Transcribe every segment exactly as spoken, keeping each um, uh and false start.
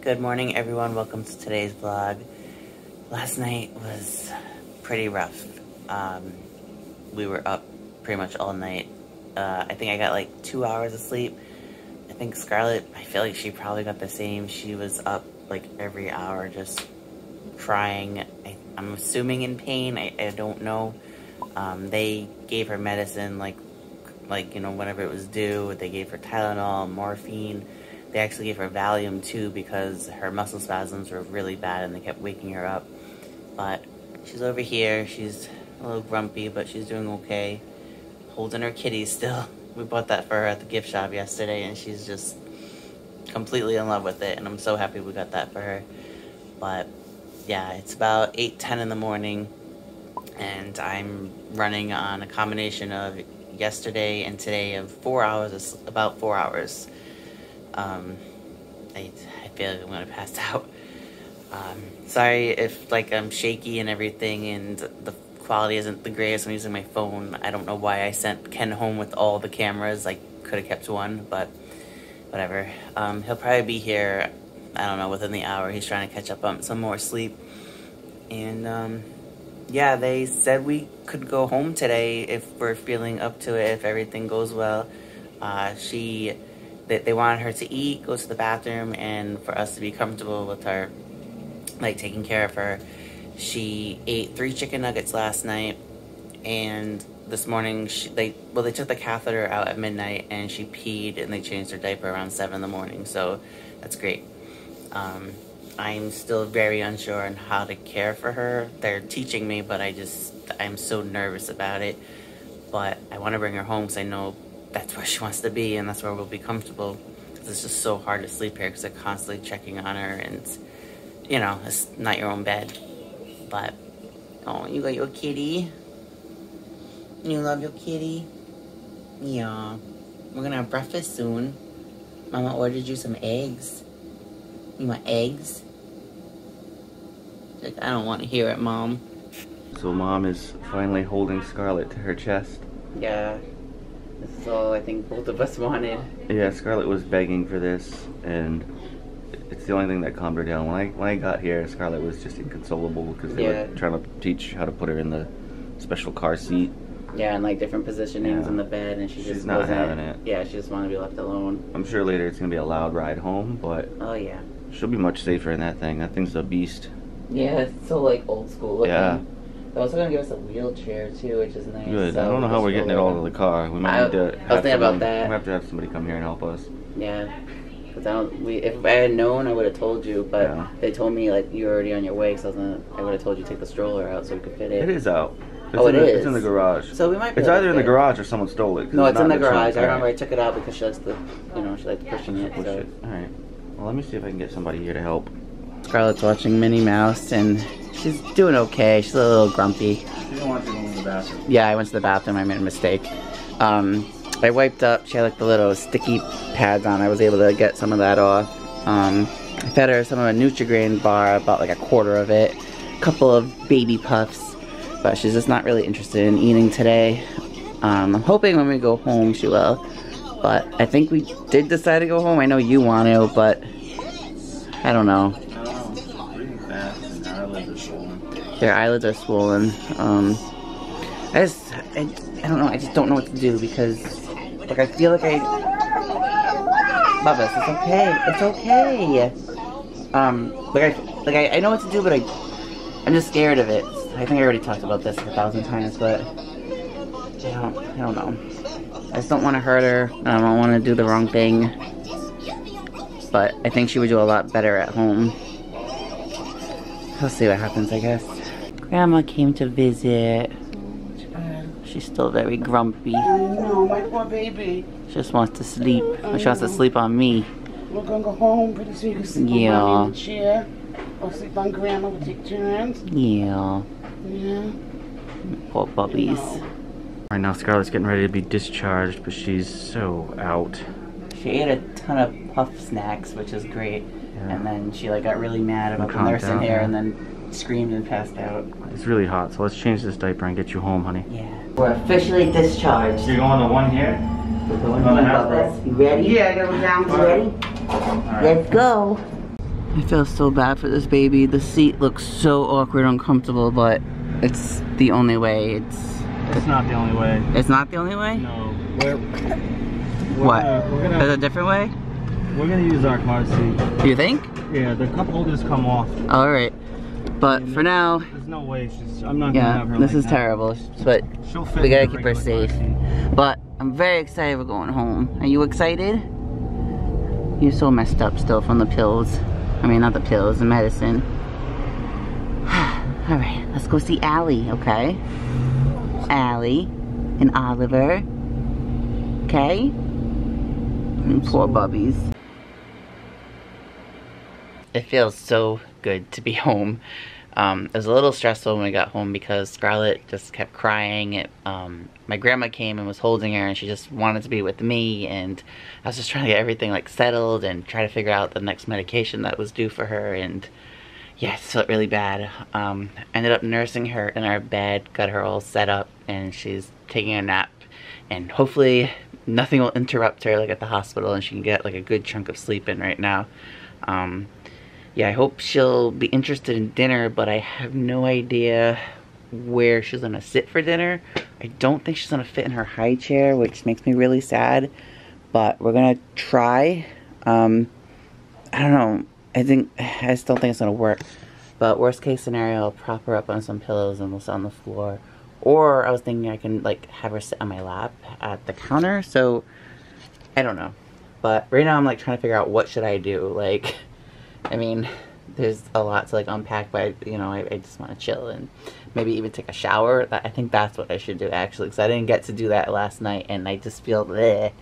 Good morning, everyone. Welcome to today's vlog. Last night was pretty rough. Um, we were up pretty much all night. Uh, I think I got like two hours of sleep. I think Scarlett, I feel like she probably got the same. She was up like every hour just crying. I, I'm assuming in pain. I, I don't know. Um, they gave her medicine like, like, you know, whenever it was due. They gave her Tylenol, morphine. They actually gave her Valium too because her muscle spasms were really bad and they kept waking her up. But she's over here. She's a little grumpy, but she's doing okay. Holding her kitty still. We bought that for her at the gift shop yesterday and she's just completely in love with it. And I'm so happy we got that for her. But yeah, it's about eight ten in the morning and I'm running on a combination of yesterday and today of four hours, about four hours. Um, I, I feel like I'm gonna pass out. Um, sorry if like I'm shaky and everything and the quality isn't the greatest. I'm using my phone. I don't know why I sent Ken home with all the cameras. I could have kept one, but whatever. Um, he'll probably be here, I don't know, within the hour. He's trying to catch up on some more sleep. And um, yeah, they said we could go home today if we're feeling up to it, if everything goes well. Uh, she... They wanted her to eat, go to the bathroom, and for us to be comfortable with her, like taking care of her. She ate three chicken nuggets last night, and this morning she, they well they took the catheter out at midnight, and she peed, and they changed her diaper around seven in the morning. So that's great. Um, I'm still very unsure on how to care for her. They're teaching me, but I just I'm so nervous about it. But I want to bring her home because I know that's where she wants to be and that's where we'll be comfortable, because it's just so hard to sleep here because they're constantly checking on her and, you know, it's not your own bed. But, oh, you got your kitty? You love your kitty? Yeah. We're gonna have breakfast soon. Mama ordered you some eggs. You want eggs? Like, I don't want to hear it, Mom. So Mom is finally holding Scarlett to her chest. Yeah. This is all I think both of us wanted. Yeah, Scarlett was begging for this, and it's the only thing that calmed her down. When I when I got here, Scarlett was just inconsolable because they yeah. were trying to teach how to put her in the special car seat. Yeah, and like different positionings yeah. in the bed, and she She's just not wasn't, having it. Yeah, she just wanted to be left alone. I'm sure later it's gonna be a loud ride home, but oh yeah, she'll be much safer in that thing. That thing's a beast. Yeah, it's so like old school looking. Yeah. They're also gonna give us a wheelchair too, which is nice. Good. So I don't know how we're getting it all to the car. We might I, need to. I was have thinking someone, about that. We have to have somebody come here and help us. Yeah, because I don't. We if I had known, I would have told you. But yeah. they told me like you're already on your way, so I was gonna. I would have told you to take the stroller out so we could fit it. It is out. It's oh, in it the, is. It's in the garage. So we might. Be it's either in the garage or someone stole it. No, it's, it's in the, the Trunk. garage. I remember I took it out because she likes the, you know, she likes pushing it. Push so. it. All right. Well, let me see if I can get somebody here to help. Scarlett's watching Minnie Mouse and she's doing okay. She's a little grumpy. She didn't want to go in the bathroom. Yeah, I went to the bathroom. I made a mistake. Um, I wiped up. She had like the little sticky pads on. I was able to get some of that off. Um, I fed her some of a Nutri-Grain bar, about like a quarter of it. A couple of baby puffs. But she's just not really interested in eating today. Um, I'm hoping when we go home she will. But I think we did decide to go home. I know you want to, but I don't know. Their eyelids are swollen. Um, I just, I, I don't know. I just don't know what to do because, like, I feel like I. Bubba, it's okay. It's okay. Um, like I, like I, I know what to do, but I, I'm just scared of it. I think I already talked about this a thousand times, but I don't, I don't know. I just don't want to hurt her. I don't want to do the wrong thing. But I think she would do a lot better at home. We'll see what happens, I guess. Grandma came to visit. She's still very grumpy. I know, my poor baby. She just wants to sleep. She wants to sleep on me. We're gonna go home pretty soon. You can sleep yeah. on mommy in the chair. Or sleep on grandma. We'll take turns. Yeah. Yeah. Poor puppies. Right now Scarlett's getting ready to be discharged, but she's so out. She ate a ton of puff snacks, which is great. Yeah. And then she like got really mad about the nurse in here and then screamed and passed out. It's really hot, so let's change this diaper and get you home, honey. Yeah. We're officially discharged. You're going to one here? We're going to the house. You ready? Yeah, I gotta go down. You ready? Right. Let's go. I feel so bad for this baby. The seat looks so awkward, uncomfortable, but it's the only way. It's It's not the only way. It's not the only way? No. We're, we're What? Gonna, we're gonna, There's a different way? We're gonna use our car seat. You think? Yeah, the cup holders come off. Alright. But for now, there's no way she's, I'm not yeah, gonna have her this like is that. terrible. But She'll fit we gotta in the keep her regular safe. car seat. But I'm very excited we're going home. Are you excited? You're so messed up still from the pills. I mean, not the pills, the medicine. Alright, let's go see Allie, okay? Allie and Oliver. Okay? And poor bubbies. It feels so good to be home. Um, it was a little stressful when we got home because Scarlett just kept crying. It, um, my grandma came and was holding her and she just wanted to be with me, and I was just trying to get everything like settled and try to figure out the next medication that was due for her, and yeah, it felt really bad. Um, ended up nursing her in our bed, got her all set up, and she's taking a nap, and hopefully nothing will interrupt her like at the hospital and she can get like a good chunk of sleep in right now. Um, Yeah, I hope she'll be interested in dinner, but I have no idea where she's gonna sit for dinner. I don't think she's gonna fit in her high chair, which makes me really sad, but we're gonna try. Um, I don't know. I think, I still think it's gonna work, but worst case scenario, I'll prop her up on some pillows and we'll sit on the floor. Or I was thinking I can like have her sit on my lap at the counter, so I don't know. But right now I'm like trying to figure out what should I do, like, I mean, there's a lot to like unpack, but I, you know, I, I just want to chill and maybe even take a shower. I think that's what I should do actually, because I didn't get to do that last night and I just feel bleh.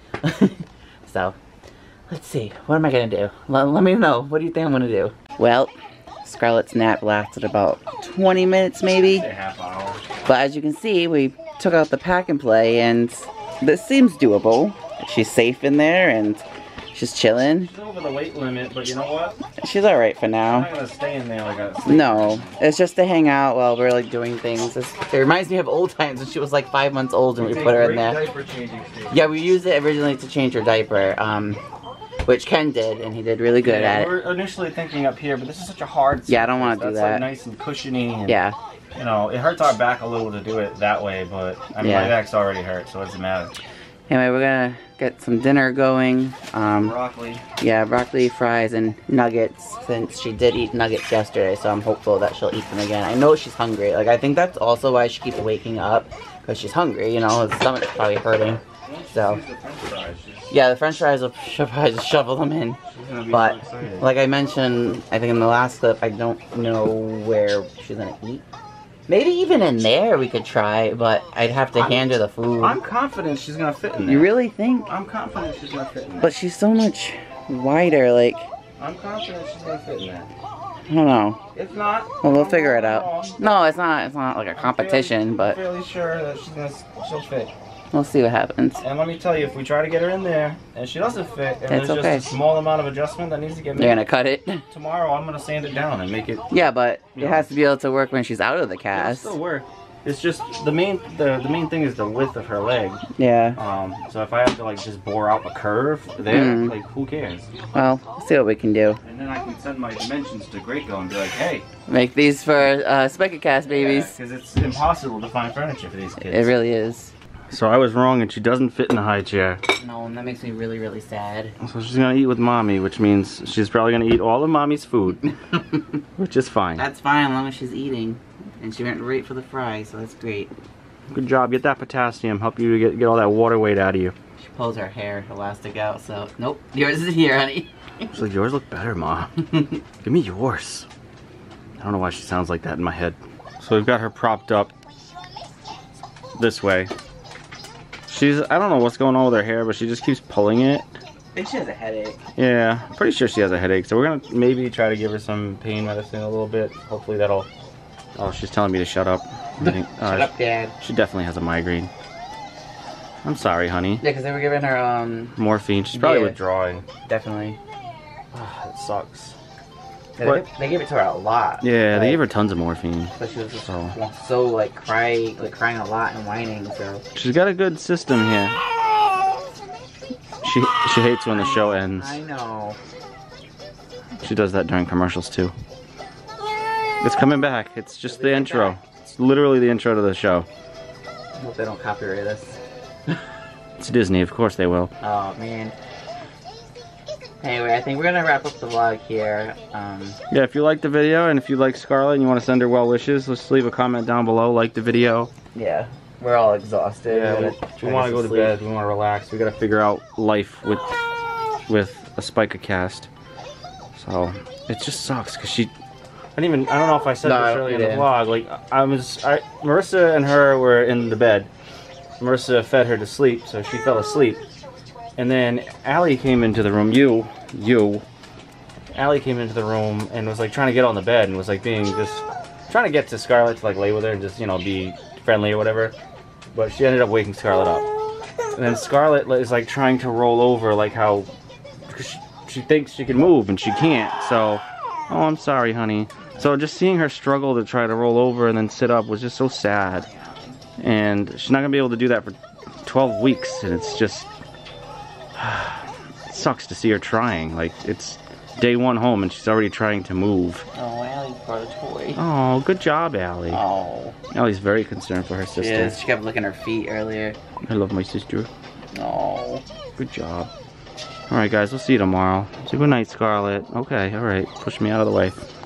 So, let's see. What am I going to do? Let, let me know. What do you think I'm going to do? Well, Scarlett's nap lasted about twenty minutes maybe. A half hour. But as you can see, we took out the pack and play and this seems doable. She's safe in there and she's chilling. She's over the weight limit, but you know what? She's alright for now. I'm not gonna stay in there like a No, it's just to hang out while we're like doing things. It's, it reminds me of old times when she was like five months old and we put her in there. Diaper changing station. Yeah, we used it originally to change her diaper, um, which Ken did, and he did really good yeah, at we it. were initially thinking up here, but this is such a hard Yeah, I don't want to do That's that. like nice and cushiony. And, Yeah. You know, it hurts our back a little to do it that way, but I mean, Yeah. my back's already hurt, so it doesn't matter. Anyway, we're gonna get some dinner going. Um, Broccoli. yeah, broccoli, fries, and nuggets, since she did eat nuggets yesterday, so I'm hopeful that she'll eat them again. I know she's hungry. Like, I think that's also why she keeps waking up, because she's hungry, you know, her stomach's probably hurting. So, yeah, the french fries, will, she'll probably just shovel them in. But, like I mentioned, I think in the last clip, I don't know where she's gonna eat. Maybe even in there we could try, but I'd have to I'm, hand her the food. I'm confident she's gonna fit in there. You really think? I'm confident she's gonna fit in there. But she's so much wider, like, I'm confident she's gonna fit in there. I don't know. If not, Well, we'll I'm figure it wrong. out. No, it's not, it's not like a competition, I'm but fairly, fairly sure that she's gonna, she'll fit. we'll see what happens. And let me tell you, if we try to get her in there and she doesn't fit, and It's there's okay. just a small amount of adjustment that needs to get made, You're gonna cut it? tomorrow I'm gonna sand it down and make it. Yeah, but it Yeah. has to be able to work when she's out of the It'll cast. still work. It's just the main the the main thing is the width of her leg. Yeah. Um, so if I have to like just bore out a curve there, Mm. like who cares? Well, we'll see what we can do. And then I can send my dimensions to Graco and be like, hey, Make these for uh, Spica Cast babies. because it's impossible to find furniture for these kids. It really is. So I was wrong, and she doesn't fit in the high chair. No, and that makes me really, really sad. So she's gonna eat with mommy, which means she's probably gonna eat all of mommy's food, which is fine. That's fine, as long as she's eating. And she went right for the fry, so that's great. Good job. Get that potassium. Help you get get all that water weight out of you. She pulls her hair elastic out, so nope, yours is here, honey. She's like, yours look better, Ma. Give me yours. I don't know why she sounds like that in my head. So we've got her propped up this way. She's, I don't know what's going on with her hair, but she just keeps pulling it. I think she has a headache. Yeah, I'm pretty sure she has a headache. So we're gonna maybe try to give her some pain medicine a little bit. Hopefully that'll, oh, she's telling me to shut up. I think, uh, Shut up, Dad. She definitely has a migraine. I'm sorry, honey. Yeah, because they were giving her, um... Morphine. She's probably Yeah. withdrawing. Definitely. Ah, it sucks. Yeah, What? they, they gave it to her a lot. Yeah, like, they gave her tons of morphine. But she was just So. so, like, cry, like, crying a lot and whining, so... She's got a good system here. She she hates when the show ends. I know. She does that during commercials too. It's coming back. It's just the intro. It's literally the intro to the show. I hope they don't copyright us. It's Disney, of course they will. Oh man. Anyway, I think we're gonna wrap up the vlog here. Um, Yeah, if you like the video and if you like Scarlett and you want to send her well wishes, just leave a comment down below. Like the video. yeah, we're all exhausted. Yeah, We're we, gonna we try want to get go to sleep. bed. We want to relax. We got to figure out life with with a Spica cast. So it just sucks because she. I didn't even. I don't know if I said No, this earlier in the you didn't. vlog. Like I was. I Marissa and her were in the bed. Marissa fed her to sleep, so she fell asleep. And then Allie came into the room. You, you. Allie came into the room and was like trying to get on the bed and was like being just trying to get to Scarlett to like lay with her and just, you know, be friendly or whatever. But she ended up waking Scarlett up. And then Scarlett is like trying to roll over, like how because she, she thinks she can move and she can't. So, oh, I'm sorry, honey. So just seeing her struggle to try to roll over and then sit up was just so sad. And she's not gonna be able to do that for twelve weeks, and it's just it sucks to see her trying. Like it's day one home and she's already trying to move. Oh, Allie brought a toy. Oh, good job, Allie. Oh. Allie's very concerned for her She sister. is. She kept licking her feet earlier. I love my sister. Oh. Good job. Alright guys, we'll see you tomorrow. So good night, Scarlett. Okay, alright. Push me out of the way.